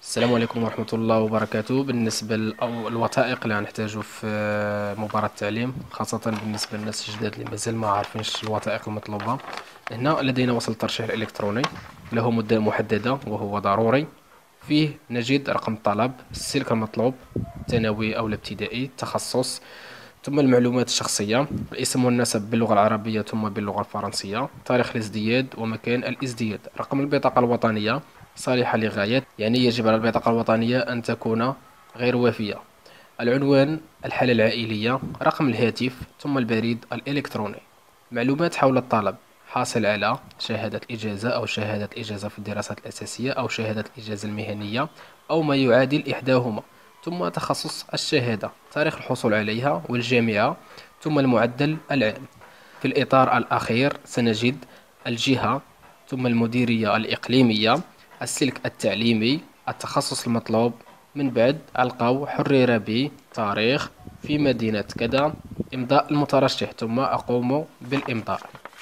السلام عليكم ورحمة الله وبركاته. بالنسبة للوثائق اللي غنحتاجو في مباراة التعليم، خاصة بالنسبة للناس الجداد اللي مازال ما عارفينش الوثائق المطلوبة. هنا لدينا وسيلة الترشيح الإلكتروني، له مدة محددة وهو ضروري. فيه نجد رقم الطلب، السلك المطلوب، ثانوي أو الابتدائي، التخصص، ثم المعلومات الشخصية، الاسم والنسب باللغة العربية ثم باللغة الفرنسية، تاريخ الازدياد ومكان الازدياد، رقم البطاقة الوطنية صالحة لغاية، يعني يجب على البطاقة الوطنية أن تكون غير وافية، العنوان، الحالة العائلية، رقم الهاتف، ثم البريد الإلكتروني. معلومات حول الطلب: حاصل على شهادة إجازة أو شهادة إجازة في الدراسات الأساسية أو شهادة الإجازة المهنية أو ما يعادل إحداهما، ثم تخصص الشهادة، تاريخ الحصول عليها والجامعة، ثم المعدل العام. في الإطار الأخير سنجد الجهة، ثم المديرية الإقليمية، السلك التعليمي، التخصص المطلوب. من بعد ألقاو حرر بتاريخ في مدينة كذا، إمضاء المترشح، ثم أقوم بالإمضاء.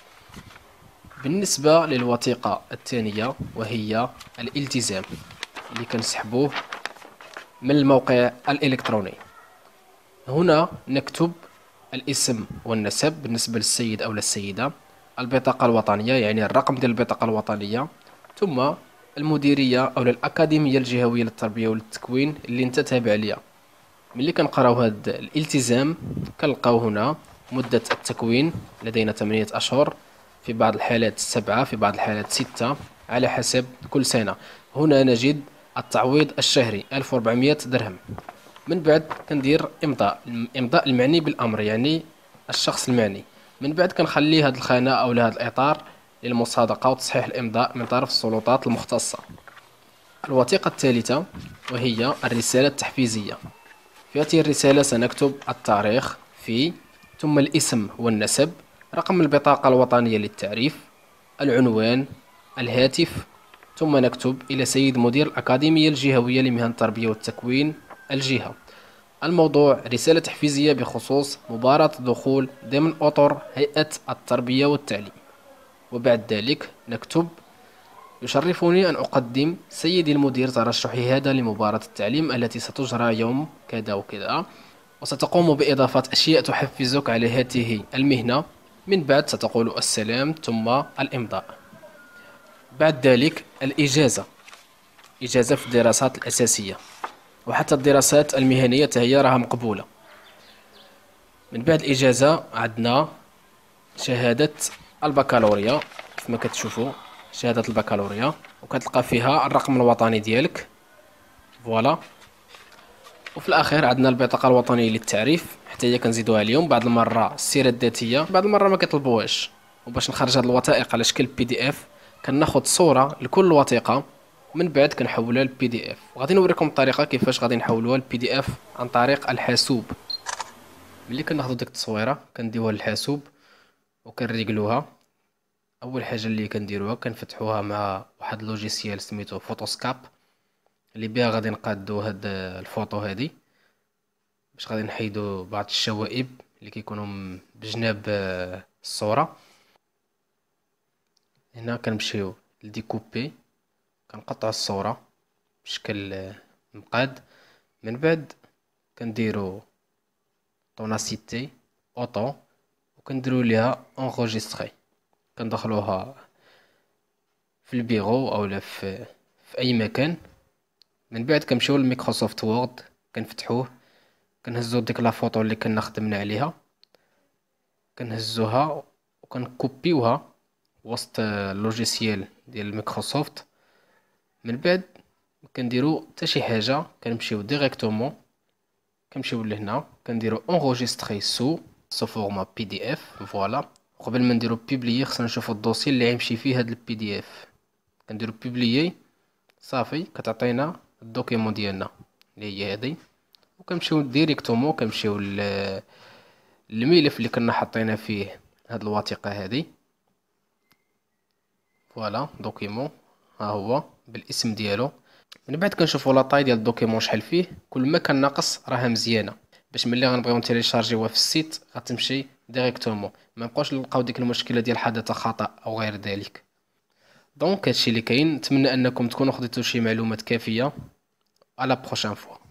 بالنسبة للوثيقة الثانية وهي الالتزام، اللي كنسحبوه من الموقع الإلكتروني. هنا نكتب الاسم والنسب بالنسبة للسيد أو للسيدة، البطاقة الوطنية يعني الرقم ديال البطاقة الوطنية، ثم المديرية أو الأكاديمية الجهوية للتربية والتكوين اللي انت تابع ليها. ملي كنقراو هاد الالتزام كنلقاو هنا مدة التكوين لدينا 8 أشهر، في بعض الحالات 7، في بعض الحالات 6، على حسب كل سنة. هنا نجد التعويض الشهري 1400 درهم. من بعد كندير الإمضاء المعني بالأمر، يعني الشخص المعني. من بعد كنخلي هاد الخانة أو هاد الإطار للمصادقة وتصحيح الإمضاء من طرف السلطات المختصة. الوثيقة الثالثة وهي الرسالة التحفيزية. في هذه الرسالة سنكتب التاريخ في، ثم الاسم والنسب، رقم البطاقة الوطنية للتعريف، العنوان، الهاتف، ثم نكتب إلى سيد مدير الأكاديمية الجهوية لمهن التربية والتكوين الجهة. الموضوع: رسالة تحفيزية بخصوص مباراة دخول ضمن أطر هيئة التربية والتعليم. وبعد ذلك نكتب: يشرفني أن أقدم سيدي المدير ترشحي هذا لمباراة التعليم التي ستجرى يوم كذا وكذا، وستقوم بإضافة أشياء تحفزك على هذه المهنة. من بعد ستقول السلام ثم الإمضاء. بعد ذلك الإجازة، إجازة في الدراسات الأساسية وحتى الدراسات المهنية هي راها مقبولة. من بعد الإجازة عندنا شهادة البكالوريا، كما كتشوفوا شهادة البكالوريا، وكتلقى فيها الرقم الوطني ديالك، فوالا. وفي الاخير عندنا البطاقه الوطنيه للتعريف، حتى هي كنزيدوها اليوم. بعض المره السيره الذاتيه، بعض المره ما كيطلبوهاش. وباش نخرج هاد الوثائق على شكل بي دي اف كناخد صوره لكل وثيقه، من بعد كنحولها للبي دي اف. وغادي نوريكم الطريقه كيفاش غادي نحولوها للبي دي اف عن طريق الحاسوب. ملي كناخدو ديك التصويره كنديوها للحاسوب وكنريقلوها. اول حاجه اللي كنديروها كنفتحوها مع واحد لوجيسيال سميتو فوتوسكاب، اللي بها غادي نقادو هاد الفوطو هادي، باش غادي نحيدو بعض الشوائب اللي كيكونوا بجناب الصورة. هنا كنمشيو لديكوبي، كنقطعو الصورة بشكل مقاد. من بعد كنديرو طوناسيتي اوطو، وكنديرو ليها انغوجيستري، كندخلوها في البيرو اولا في اي مكان. من بعد كنمشيو لميكروسوفت وورد، كنفتحوه، كنهزو ديك لا فوطو اللي كنا خدمنا عليها، كنهزوها وكنكوبيوها وسط اللوجيسيال ديال مايكروسوفت. من بعد كنديرو حتى شي حاجه، كنمشيو ديريكتومون، كنمشيو لهنا كنديرو انغوجيستري سو فورما بي دي اف، فوالا. وقبل ما نديرو بوبليي خصنا نشوفو الدوسي اللي غيمشي فيه هاد البي دي اف. كنديرو بوبليي، صافي كتعطينا الدوكيمون ديالنا اللي هي هادي. وكنمشيو ديريكتومون كنمشيو الملف اللي كنا حطينا فيه هاد الوثيقة هادي، فوالا دوكيمون، ها هو بالاسم ديالو. من بعد كنشوفوا لا طاي ديال الدوكيمون شحال فيه، كل ما كان ناقص راها مزيانه، باش ملي غنبغيو نتيليشارجيوها في السيت غتمشي ديريكتومون، ما نبقاوش نلقاو ديك المشكله ديال حدث خطا او غير ذلك. دونك هادشي اللي كاين. نتمنى انكم تكونوا خديتوا شي معلومات كافيه À la prochaine fois.